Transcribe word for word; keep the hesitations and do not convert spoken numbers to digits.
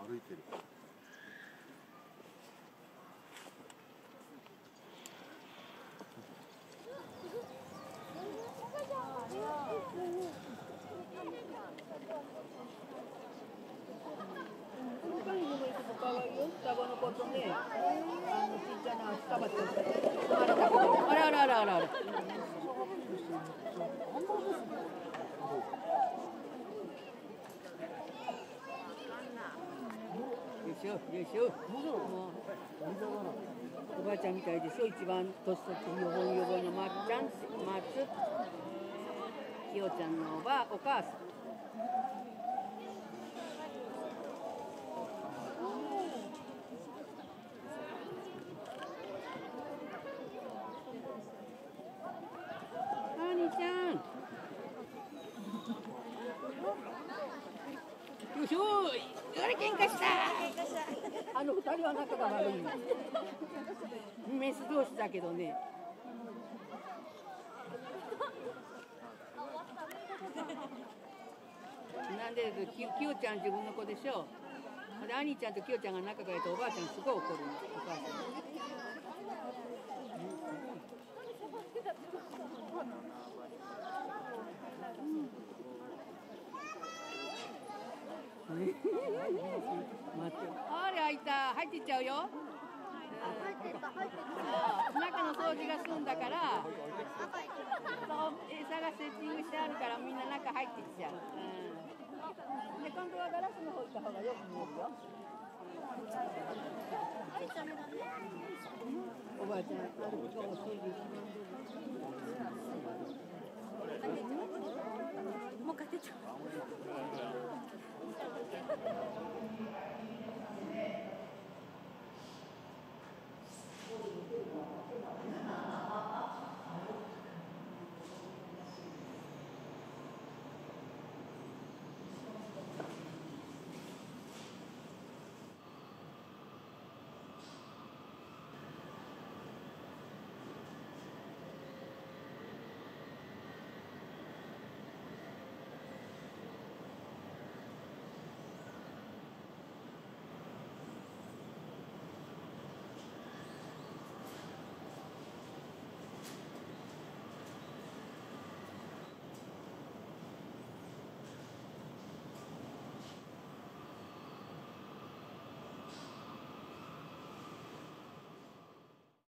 歩いてる。 可愛いよ、双子の子とね、あのちっちゃな双葉ってあらあらあらあらあら。よいしょよいしょ。もうおばあちゃんみたいでしょ、一番年取ってよぼんよぼんのまっちゃん、まつきよちゃんのおばお母さん。よいしょー、あれ喧嘩した。あの二人は仲が悪い。メス同士だけどね。なんできよちゃん自分の子でしょ。で兄ちゃんときよちゃんが仲がいいとおばあちゃんすごい怒るの。お母さん。待って、あれ開いた、入っていっちゃうよ。入ってった、入ってった。中の掃除が済んだから、そう餌がセッティングしてあるからみんな中入ってきちゃう。うん、で今度はガラスの方行った方がよく見えるよ。おばあちゃん、あることを掃除します。